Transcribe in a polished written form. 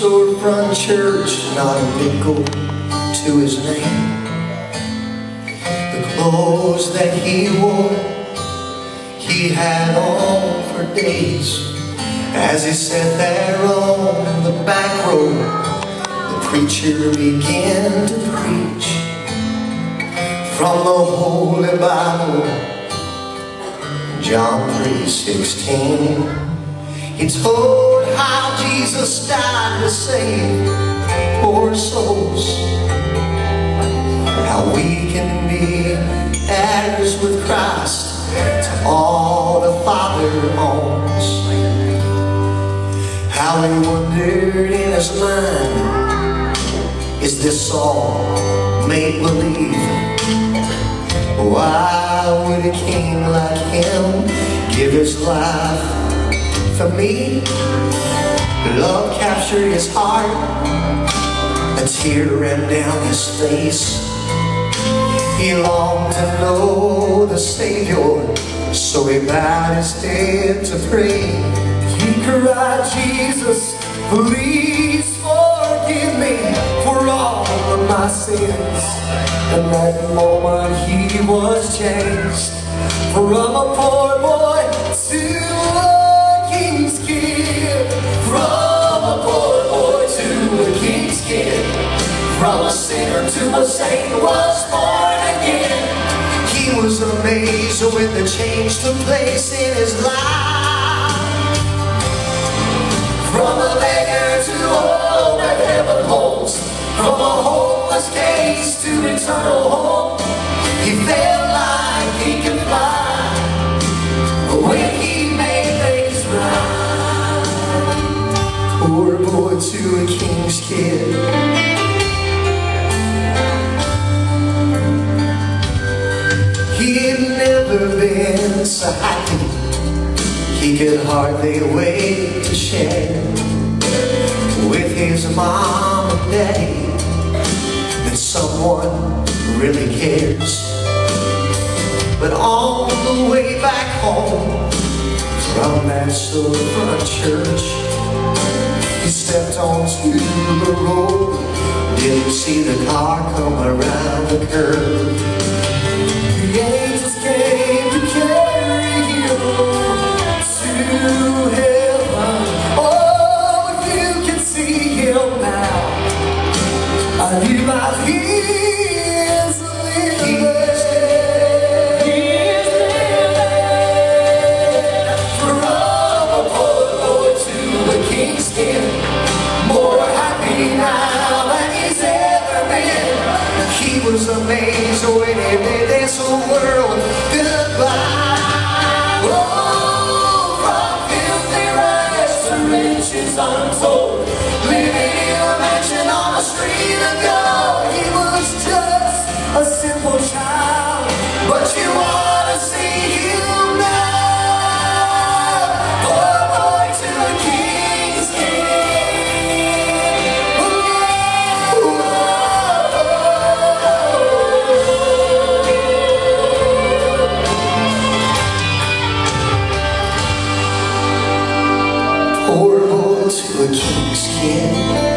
storefront church, not a nickel to his name. The clothes that he wore, he had on for days. As he sat there on the back row, the preacher began to preach from the Holy Bible, John 3:16. He told how Jesus died to save poor souls, how we can be heirs with Christ to all the Father owns. How he wondered in his mind, is this all make-believe? Why would a king like him give his life for me? Love captured his heart, a tear ran down his face. He longed to know the Savior, so he bowed his head to pray. He cried, Jesus, please forgive me for all of my sins. And that moment he was changed from a poor boy to a king's kid. From a poor boy to a king's kid. From a sinner to a saint was born again. He was amazed when the change took place in his life. From a beggar to all that heaven holds, from a hopeless case to eternal hope, he felt like he could fly when he made things right. Poor boy to a king's kid. He'd never been so happy, he could hardly wait to share with his mom and daddy that someone really cares. But on the way back home from that storefront church, he stepped onto the road, didn't see the car come around the curve. The angels came to carry him to heaven. Oh, if you can see him now, I knew my fears living. From a poor boy to a king's kid, more happy now than he's ever been. He was amazed when he made this world goodbye. Oh, from filthy rags to riches untold, living in a mansion on a street of gold. He was just a simple child, but you want to see him now. Poor boy to a king's kid. Poor boy to a king's kid.